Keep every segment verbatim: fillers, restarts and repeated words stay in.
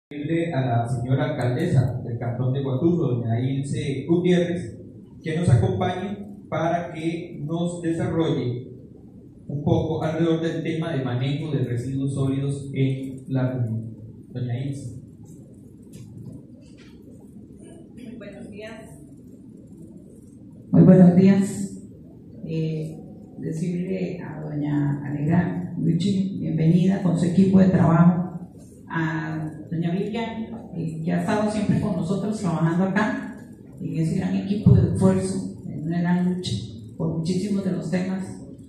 A la señora alcaldesa del cantón de Guatullo, doña Ilse Gutiérrez, que nos acompañe para que nos desarrolle un poco alrededor del tema de manejo de residuos sólidos en la región. Doña Ilse. Muy buenos días. Muy buenos días. Eh, decirle a doña Alegra Luchi, bienvenida con su equipo de trabajo, a doña Vivian, eh, que ha estado siempre con nosotros trabajando acá en ese gran equipo de esfuerzo, en una gran lucha por muchísimos de los temas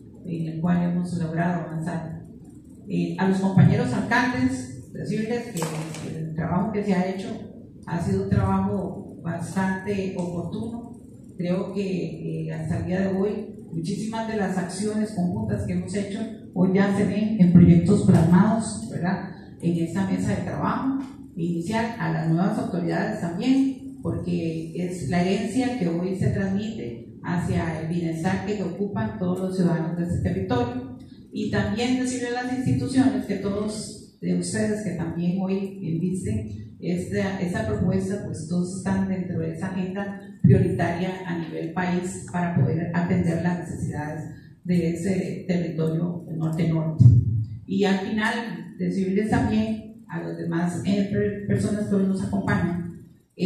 en el cual hemos logrado avanzar. Eh, a los compañeros alcaldes, decirles que el trabajo que se ha hecho ha sido un trabajo bastante oportuno. Creo que eh, hasta el día de hoy muchísimas de las acciones conjuntas que hemos hecho hoy ya se ven en proyectos plasmados, ¿verdad?, en esta mesa de trabajo inicial, a las nuevas autoridades también, porque es la herencia que hoy se transmite hacia el bienestar que ocupan todos los ciudadanos de este territorio. Y también decirle a las instituciones que todos de ustedes que también hoy envisten esta, esta propuesta, pues todos están dentro de esa agenda prioritaria a nivel país para poder atender las necesidades de ese territorio norte-norte. Y al final decirles también a las demás eh, personas que hoy nos acompañan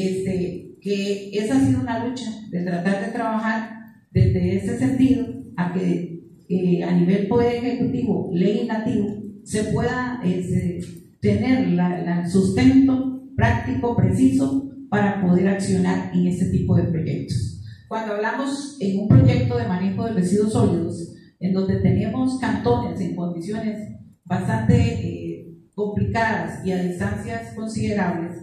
este, que esa ha sido una lucha de tratar de trabajar desde ese sentido a que eh, a nivel poder ejecutivo, legislativo, se pueda este, tener la, la, el sustento práctico, preciso para poder accionar en este tipo de proyectos. Cuando hablamos en un proyecto de manejo de residuos sólidos, en donde tenemos cantones en condiciones bastante eh, complicadas y a distancias considerables,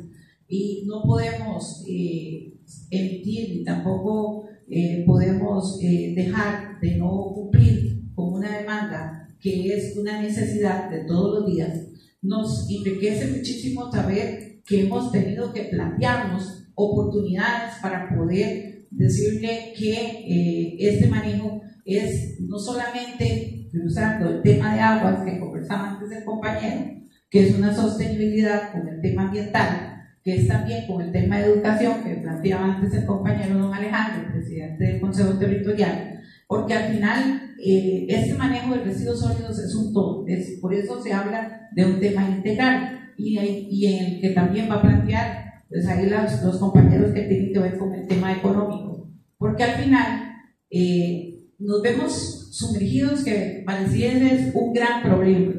y no podemos eh, emitir ni tampoco eh, podemos eh, dejar de no cumplir con una demanda que es una necesidad de todos los días. Nos enriquece muchísimo saber que hemos tenido que plantearnos oportunidades para poder decirle que eh, este manejo es no solamente usando el tema de aguas que conversaba antes el compañero, que es una sostenibilidad con el tema ambiental, que es también con el tema de educación que planteaba antes el compañero don Alejandro, el presidente del Consejo Territorial, porque al final eh, este manejo de residuos sólidos es un todo, es, por eso se habla de un tema integral y, y en el que también va a plantear pues ahí los, los compañeros que tienen que ver con el tema económico, porque al final eh, nos vemos sumergidos que pareciera es un gran problema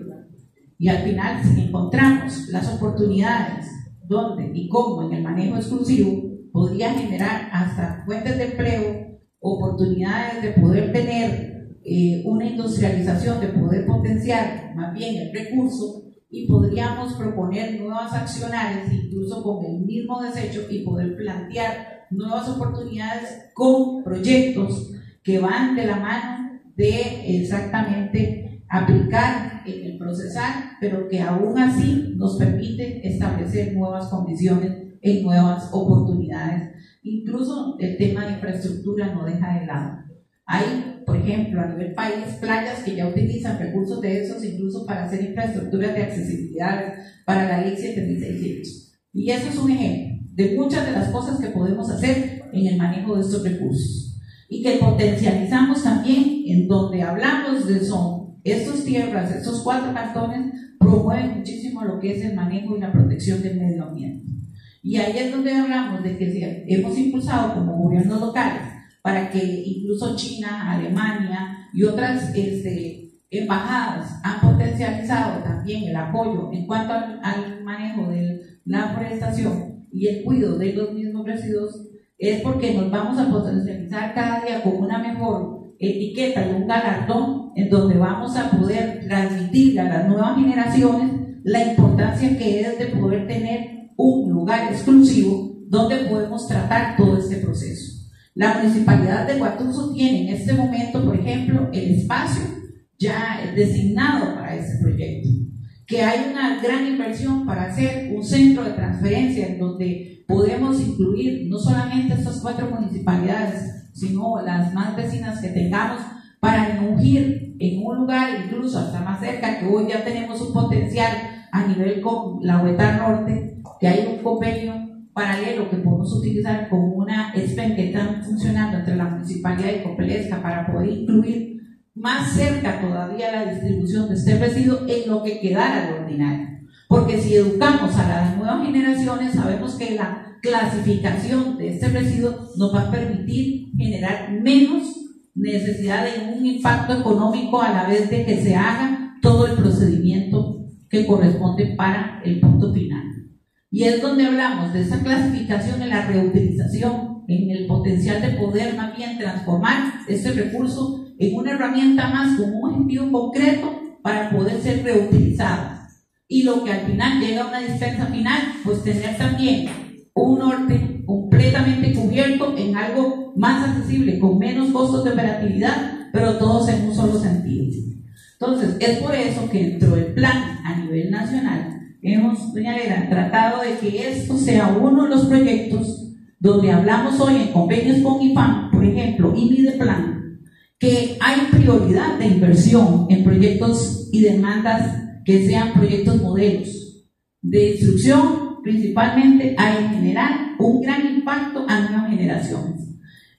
y al final si encontramos las oportunidades donde y cómo en el manejo exclusivo podría generar hasta fuentes de empleo, oportunidades de poder tener eh, una industrialización, de poder potenciar más bien el recurso, y podríamos proponer nuevas acciones incluso con el mismo desecho y poder plantear nuevas oportunidades con proyectos que van de la mano de exactamente aplicar en el procesar, pero que aún así nos permiten establecer nuevas condiciones en nuevas oportunidades. Incluso el tema de infraestructura no deja de lado. Hay, por ejemplo, a nivel país, playas que ya utilizan recursos de esos incluso para hacer infraestructuras de accesibilidad para la ley siete mil seiscientos. Y eso es un ejemplo de muchas de las cosas que podemos hacer en el manejo de estos recursos. Y que potencializamos también en donde hablamos de son estas tierras, estos cuatro cantones promueven muchísimo lo que es el manejo y la protección del medio ambiente. Y ahí es donde hablamos de que si hemos impulsado como gobiernos locales para que incluso China, Alemania y otras este, embajadas han potencializado también el apoyo en cuanto al, al manejo de la forestación y el cuidado de los mismos residuos, es porque nos vamos a potencializar cada día con una mejor etiqueta y un galardón en donde vamos a poder transmitir a las nuevas generaciones la importancia que es de poder tener un lugar exclusivo donde podemos tratar todo este proceso. La Municipalidad de Guatuso tiene en este momento, por ejemplo, el espacio ya designado para este proyecto, que hay una gran inversión para hacer un centro de transferencia en donde podemos incluir no solamente estas cuatro municipalidades, sino las más vecinas que tengamos, para ungir en un lugar incluso hasta más cerca, que hoy ya tenemos un potencial a nivel con la Huetar Norte, que hay un convenio paralelo que podemos utilizar como una S P E N que están funcionando entre la Municipalidad y Copelesca para poder incluir más cerca todavía la distribución de este residuo en lo que quedara de ordinario. Porque si educamos a las nuevas generaciones, sabemos que la clasificación de este residuo nos va a permitir generar menos necesidad de un impacto económico a la vez de que se haga todo el procedimiento que corresponde para el punto final. Y es donde hablamos de esa clasificación en la reutilización, en el potencial de poder más bien transformar este recurso en una herramienta más con un objetivo concreto para poder ser reutilizado. Y lo que al final llega a una dispensa final, pues tener también un norte completamente cubierto en algo más accesible, con menos costos de operatividad, pero todos en un solo sentido. Entonces, es por eso que dentro del plan a nivel nacional hemos, doña Vera, tratado de que esto sea uno de los proyectos donde hablamos hoy en convenios con I P A M, por ejemplo, y Mideplan, que hay prioridad de inversión en proyectos y demandas que sean proyectos modelos de instrucción, principalmente a generar un gran impacto a nuevas generaciones.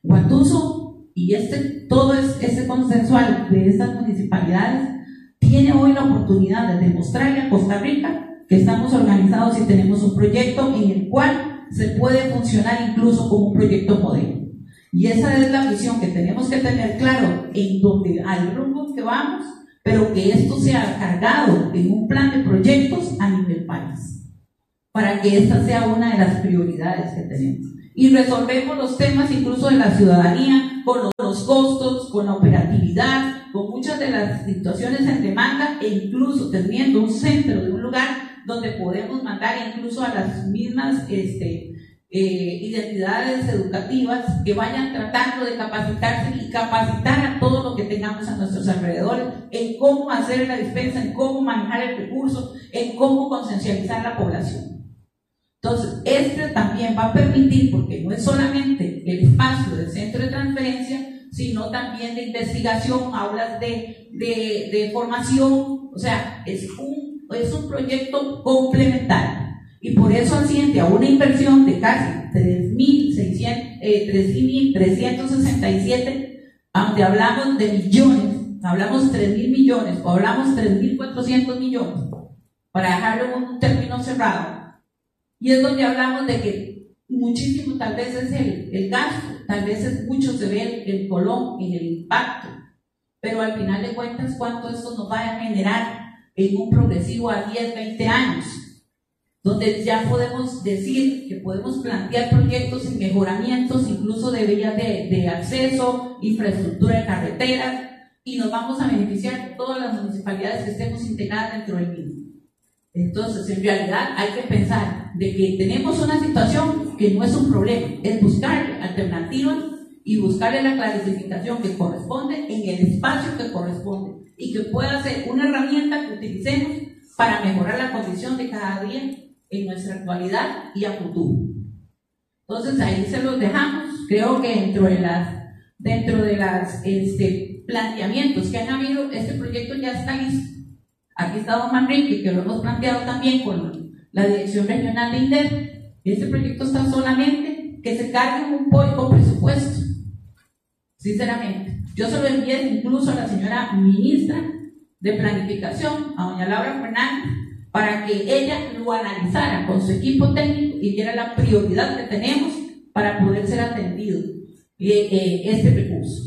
Guatuso y este, todo es, este consensual de estas municipalidades tiene hoy la oportunidad de demostrarle a Costa Rica que estamos organizados y tenemos un proyecto en el cual se puede funcionar incluso como un proyecto modelo. Y esa es la visión que tenemos que tener claro en donde al rumbo que vamos, pero que esto sea cargado en un plan de proyectos a nivel país, para que esta sea una de las prioridades que tenemos. Y resolvemos los temas incluso de la ciudadanía, con los costos, con la operatividad, con muchas de las situaciones en demanda, e incluso teniendo un centro de un lugar donde podemos mandar incluso a las mismas este, eh, identidades educativas que vayan tratando de capacitarse y capacitar a todo lo que tengamos a nuestros alrededores en cómo hacer la dispensa, en cómo manejar el recurso, en cómo conciencializar a la población. Entonces, este también va a permitir, porque no es solamente el espacio del centro de transferencia, sino también de investigación, aulas de, de, de formación, o sea, es un, es un proyecto complementario. Y por eso asciende a una inversión de casi tres mil trescientos sesenta y siete, donde hablamos de millones, hablamos tres mil millones o hablamos tres mil cuatrocientos millones, para dejarlo en un término cerrado. Y es donde hablamos de que muchísimo tal vez es el, el gasto, tal vez es mucho se ve el, el colón en el impacto, pero al final de cuentas cuánto esto nos va a generar en un progresivo a diez, veinte años, donde ya podemos decir que podemos plantear proyectos en mejoramientos incluso de vías de, de acceso, infraestructura de carreteras, y nos vamos a beneficiar todas las municipalidades que estemos integradas dentro del mismo. Entonces, en realidad hay que pensar de que tenemos una situación que no es un problema, es buscarle alternativas y buscarle la clasificación que corresponde en el espacio que corresponde y que pueda ser una herramienta que utilicemos para mejorar la condición de cada día en nuestra actualidad y a futuro. Entonces ahí se los dejamos. Creo que dentro de las dentro de las este, planteamientos que han habido, este proyecto ya está listo. Aquí está don Manrique, que lo hemos planteado también con la Dirección Regional de INDER. Este proyecto está solamente que se cargue un poco presupuesto. Sinceramente, yo se lo envié incluso a la señora ministra de Planificación, a doña Laura Fernández, para que ella lo analizara con su equipo técnico y viera la prioridad que tenemos para poder ser atendido eh, eh, este recurso.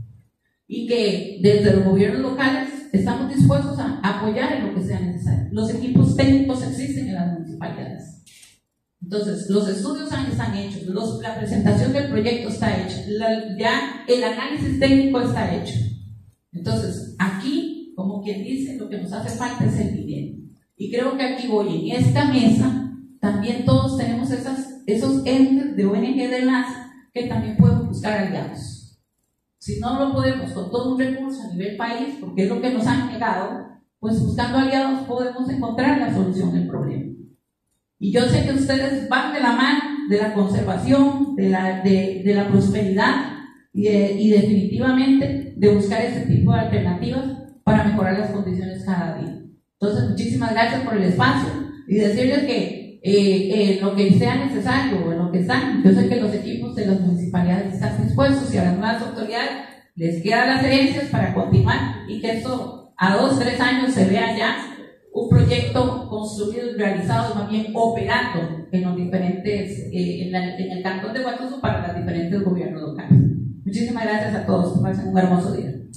Y que desde los gobiernos locales estamos dispuestos a apoyar en lo que sea necesario. Los equipos técnicos existen en las municipalidades. Entonces, los estudios están hechos, los, la presentación del proyecto está hecha, la, ya el análisis técnico está hecho. Entonces, aquí, como quien dice, lo que nos hace falta es el dinero. Y creo que aquí hoy, en esta mesa, también todos tenemos esas, esos entes de O N G de enlace que también pueden buscar aliados. Si no lo podemos con todo un recurso a nivel país, porque es lo que nos han negado, pues buscando aliados podemos encontrar la solución del problema. Y yo sé que ustedes van de la mano de la conservación, de la, de, de la prosperidad y, de, y definitivamente de buscar ese tipo de alternativas para mejorar las condiciones cada día. Entonces, muchísimas gracias por el espacio y decirles que eh, en lo que sea necesario o en lo que están. Yo sé que los equipos de las municipalidades están dispuestos y a las nuevas autoridades les quedan las herencias para continuar y que esto a dos, tres años se vea ya un proyecto construido y realizado, más bien operando en los diferentes, eh, en, la, en el cantón de Guatuso para los diferentes gobiernos locales. Muchísimas gracias a todos, que pasen un hermoso día.